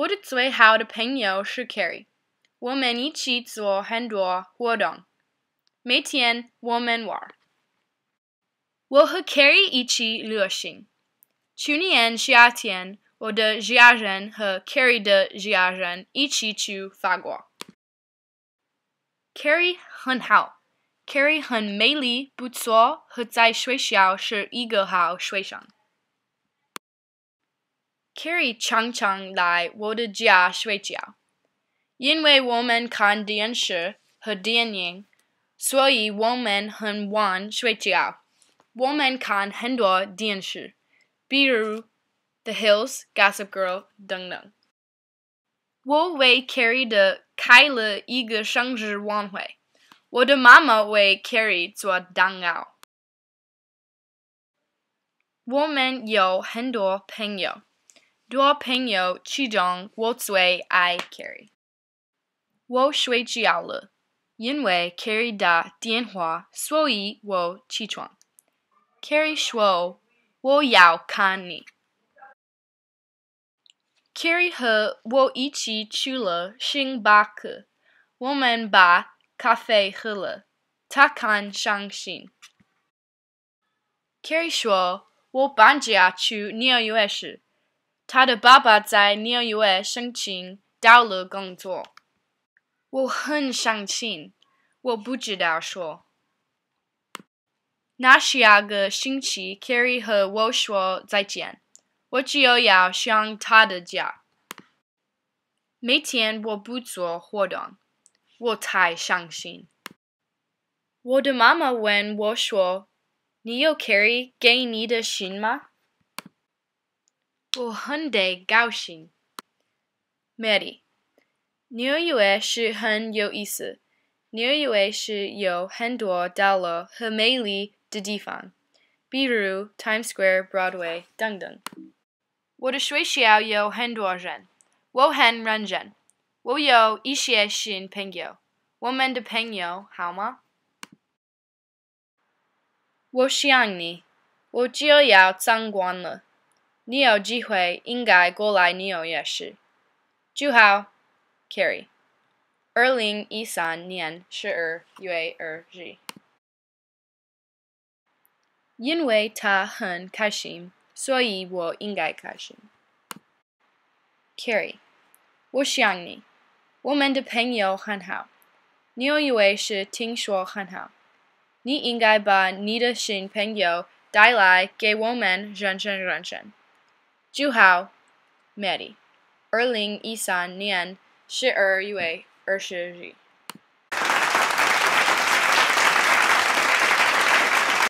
的最好的朋友是 Carrie， 我们一起做很多活动，每天我们玩。我和 Carrie 一起旅行。去年夏天，我的家人和 Carrie 的家人一起去法国。Carrie 很好 ，Carrie 很美丽，不错，和在学校是一个好学生。Carrie 常常来我的家睡觉，因为我们看电视和电影，所以我们很晚睡觉。我们看很多电视，比如《The Hills》、《Gossip Girl》等等。我为 Carrie 的开了一个生日晚会，我的妈妈为 Carrie 做蛋糕。我们有很多朋友，多朋友其中我最爱 Carrie。我睡觉了，因为 Carrie 打电话，所以我起床。Carrie 说：“我要看你。” Carrie 和我一起去了星巴克，我们把咖啡喝了，他很伤心。Carrie 说：“我搬家去纽约时，他的爸爸在纽约申请到了工作。”我很伤心，我不知道说。那下个星期 ，Carrie 和我说再见，我就要上他的家。每天我不做活动，我太伤心。我的妈妈问我说：“你有 Carrie 给你的信吗？”我很得高兴。Mary， 纽约是很有意思。纽约是有很多道路和美丽的地方，比如 Times Square、Broadway 等等。我的学校有很多人，我很认真。我有一些新朋友，我们的朋友好吗？我想你，我就要参观了。你有机会应该过来纽约市。祝好 ，Carrie。2013年12月2日。因为他很开心，所以我应该开心。Carrie， 我想你，我们的朋友很好。纽约市听说很好，你应该把你的新朋友带来给我们认识认识。祝好 ，Mary。2013年12月20日。